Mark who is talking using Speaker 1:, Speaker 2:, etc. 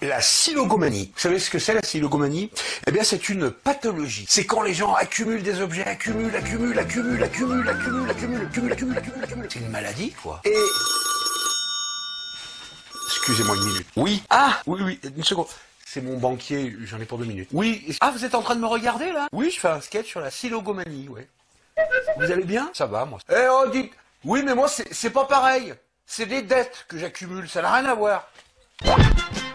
Speaker 1: La silogomanie. Vous savez ce que c'est la silogomanie? Eh bien, c'est une pathologie. C'est quand les gens accumulent des objets, accumulent. C'est une maladie, quoi. Et... Excusez-moi une minute. Oui. Ah, oui, une seconde. C'est mon banquier, j'en ai pour 2 minutes. Oui. Ah, vous êtes en train de me regarder, là? Oui, je fais un sketch sur la silogomanie, ouais. Vous allez bien? Ça va, moi. Eh, oh, dites... Oui, mais moi, c'est pas pareil. C'est des dettes que j'accumule, ça n'a rien à voir.